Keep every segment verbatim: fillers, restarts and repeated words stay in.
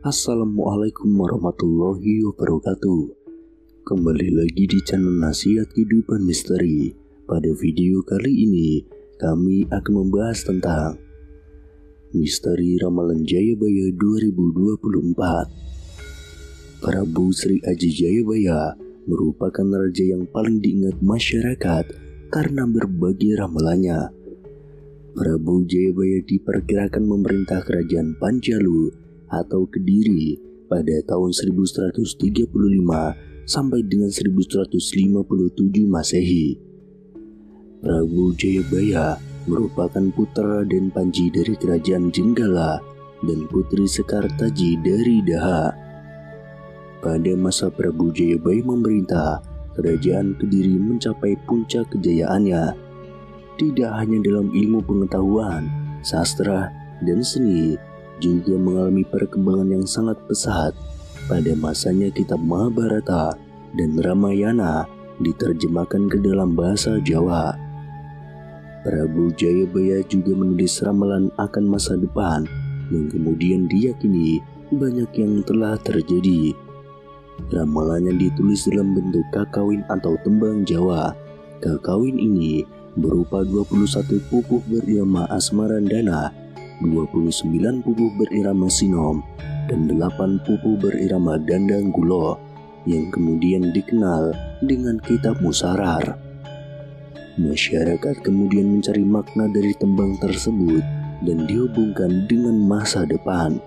Assalamualaikum warahmatullahi wabarakatuh. Kembali lagi di channel Nasihat Kehidupan Misteri. Pada video kali ini kami akan membahas tentang Misteri Ramalan Jayabaya dua ribu dua puluh empat. Prabu Sri Aji Jayabaya merupakan raja yang paling diingat masyarakat karena berbagai ramalannya. Prabu Jayabaya diperkirakan memerintah kerajaan Panjalu atau Kediri pada tahun seribu seratus tiga puluh lima sampai dengan seribu seratus lima puluh tujuh Masehi. Prabu Jayabaya merupakan putra Raden Panji dari kerajaan Jenggala dan putri Sekartaji dari Daha. Pada masa Prabu Jayabaya memerintah, kerajaan Kediri mencapai puncak kejayaannya. Tidak hanya dalam ilmu pengetahuan, sastra, dan seni, juga mengalami perkembangan yang sangat pesat. Pada masanya kitab Mahabharata dan Ramayana diterjemahkan ke dalam bahasa Jawa. Prabu Jayabaya juga menulis ramalan akan masa depan yang kemudian diyakini banyak yang telah terjadi. Ramalannya ditulis dalam bentuk kakawin atau tembang Jawa. Kakawin ini berupa dua puluh satu pupuh berirama asmarandana, dua puluh sembilan pupuh berirama sinom, dan delapan pupuh berirama dandanggulo yang kemudian dikenal dengan kitab Musarar. Masyarakat kemudian mencari makna dari tembang tersebut dan dihubungkan dengan masa depan.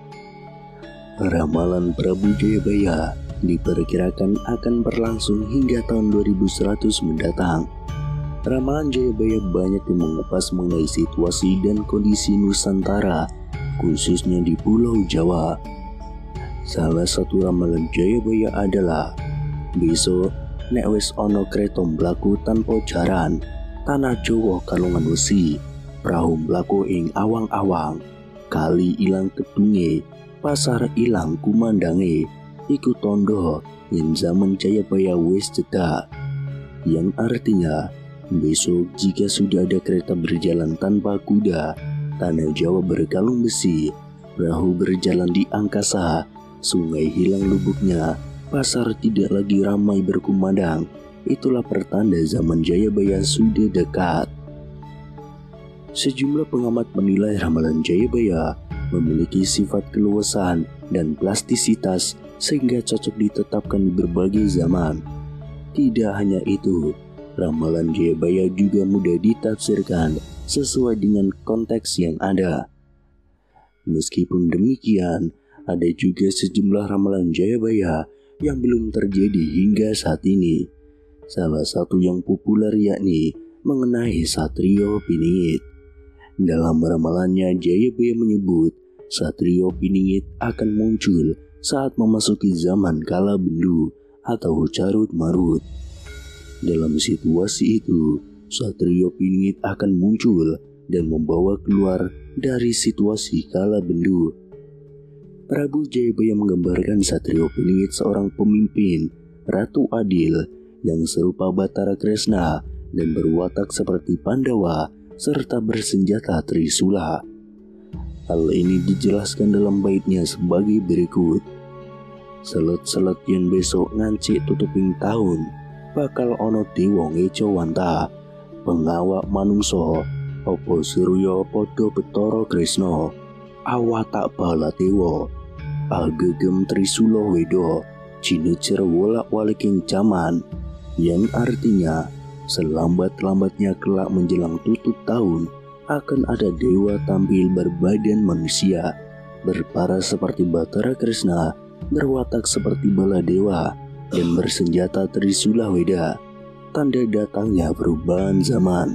Ramalan Prabu Jayabaya diperkirakan akan berlangsung hingga tahun dua ribu seratus mendatang. Ramalan Jayabaya banyak yang mengupas mengenai situasi dan kondisi Nusantara, khususnya di Pulau Jawa. Salah satu ramalan Jayabaya adalah besok nek wis ono kreta mlaku tanpa jaran, tanah Jawa kalongan wesi, prahu mlaku ing awang-awang, kali ilang kedunge, pasar ilang kumandange, iku tondo yen zaman Jayabaya wis cedak. Yang artinya besok jika sudah ada kereta berjalan tanpa kuda, tanah Jawa berkalung besi, perahu berjalan di angkasa, sungai hilang lubuknya, pasar tidak lagi ramai berkumandang, itulah pertanda zaman Jayabaya sudah dekat. Sejumlah pengamat menilai ramalan Jayabaya memiliki sifat keluasan dan plastisitas sehingga cocok ditetapkan di berbagai zaman. Tidak hanya itu, ramalan Jayabaya juga mudah ditafsirkan sesuai dengan konteks yang ada. Meskipun demikian, ada juga sejumlah ramalan Jayabaya yang belum terjadi hingga saat ini. Salah satu yang populer yakni mengenai Satrio Piningit. Dalam ramalannya, Jayabaya menyebut Satrio Piningit akan muncul saat memasuki zaman Kala Bendu atau Carut Marut. Dalam situasi itu, Satrio Piningit akan muncul dan membawa keluar dari situasi Kala Bendu. Prabu Jayabaya menggambarkan Satrio Piningit seorang pemimpin, ratu adil yang serupa Batara Kresna dan berwatak seperti Pandawa serta bersenjata Trisula. Hal ini dijelaskan dalam baitnya sebagai berikut. Selet-selet yang besok ngancik tutuping tahun, bakal ono dewa ngecowanta, pengawak manungso, opo surya podo betoro Kresna, awak tak bala dewa, agegem Trisula wedo, cinecer wolak-waliking zaman, yang artinya selambat-lambatnya kelak menjelang tutup tahun akan ada dewa tampil berbadan manusia, berparas seperti Batara Kresna, berwatak seperti bala dewa, dan bersenjata Trisula Weda, tanda datangnya perubahan zaman.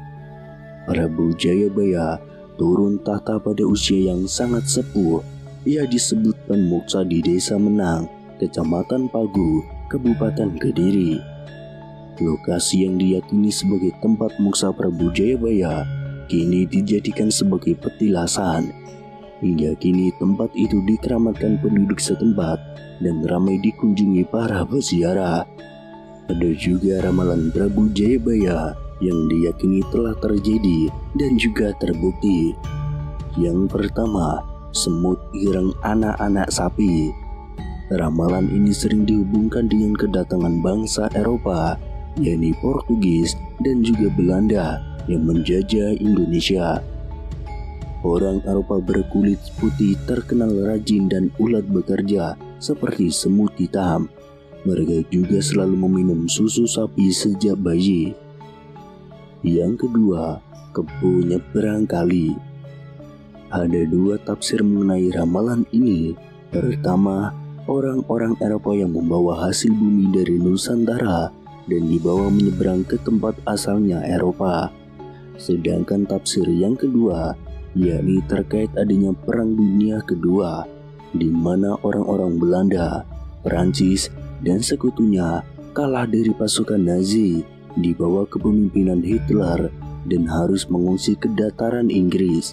Prabu Jayabaya turun tahta pada usia yang sangat sepuh. Ia disebutkan muksa di Desa Menang, Kecamatan Pagu, Kabupaten Kediri. Lokasi yang diyakini sebagai tempat muksa Prabu Jayabaya kini dijadikan sebagai petilasan. Hingga kini tempat itu dikeramatkan penduduk setempat dan ramai dikunjungi para peziarah. Ada juga ramalan Prabu Jayabaya yang diyakini telah terjadi dan juga terbukti. Yang pertama, semut ireng anak-anak sapi. Ramalan ini sering dihubungkan dengan kedatangan bangsa Eropa, yakni Portugis dan juga Belanda yang menjajah Indonesia. Orang Eropa berkulit putih terkenal rajin dan ulat bekerja seperti semut hitam. Mereka juga selalu meminum susu sapi sejak bayi. Yang kedua, kebo nyebrang kali. Ada dua tafsir mengenai ramalan ini. Pertama, orang-orang Eropa yang membawa hasil bumi dari Nusantara dan dibawa menyeberang ke tempat asalnya Eropa. Sedangkan tafsir yang kedua, yakni terkait adanya Perang Dunia Kedua, di mana orang-orang Belanda, Perancis, dan sekutunya kalah dari pasukan Nazi di bawah kepemimpinan Hitler dan harus mengungsi ke dataran Inggris.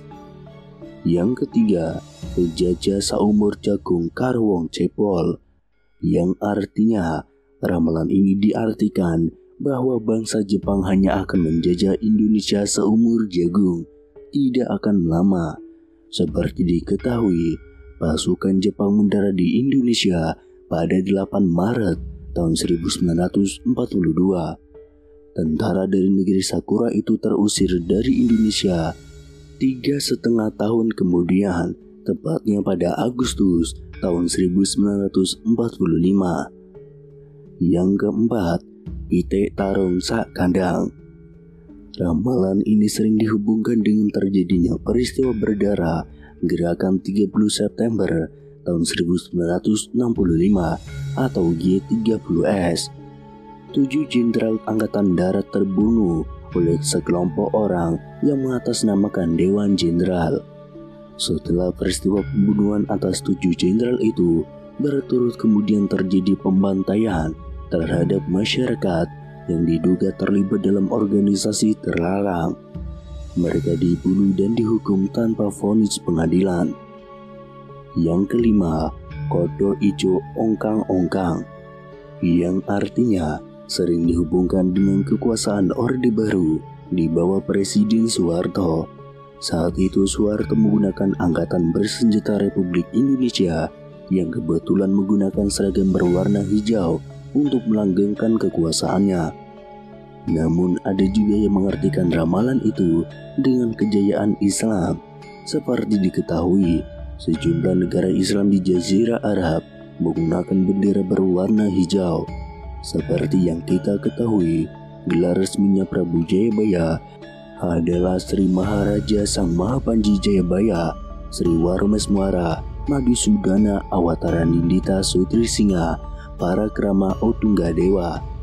Yang ketiga, penjajah saumur jagung Karwong Cepol, yang artinya ramalan ini diartikan bahwa bangsa Jepang hanya akan menjajah Indonesia seumur jagung, tidak akan lama. Seperti diketahui, pasukan Jepang mendarat di Indonesia pada delapan Maret tahun seribu sembilan ratus empat puluh dua. Tentara dari negeri Sakura itu terusir dari Indonesia tiga setengah tahun kemudian, tepatnya pada Agustus tahun seribu sembilan ratus empat puluh lima. Yang keempat, pitik tarung sak kandang. Ramalan ini sering dihubungkan dengan terjadinya peristiwa berdarah Gerakan tiga puluh September tahun seribu sembilan ratus enam puluh lima atau G tiga puluh S. Tujuh jenderal angkatan darat terbunuh oleh sekelompok orang yang mengatasnamakan Dewan Jenderal. Setelah peristiwa pembunuhan atas tujuh jenderal itu, berturut kemudian terjadi pembantaian terhadap masyarakat yang diduga terlibat dalam organisasi terlarang. Mereka dibunuh dan dihukum tanpa vonis pengadilan. Yang kelima, Kodok Ijo Ongkang-Ongkang, yang artinya sering dihubungkan dengan kekuasaan Orde Baru di bawah Presiden Soeharto. Saat itu Soeharto menggunakan Angkatan Bersenjata Republik Indonesia yang kebetulan menggunakan seragam berwarna hijau untuk melanggengkan kekuasaannya. Namun ada juga yang mengartikan ramalan itu dengan kejayaan Islam. Seperti diketahui, sejumlah negara Islam di Jazirah Arab menggunakan bendera berwarna hijau. Seperti yang kita ketahui, gelar resminya Prabu Jayabaya adalah Sri Maharaja Sang Mahapanji Jayabaya, Sri Warmeswara Madusudana Awatara Nindita Sutrisingha Parakrama Otunggadewa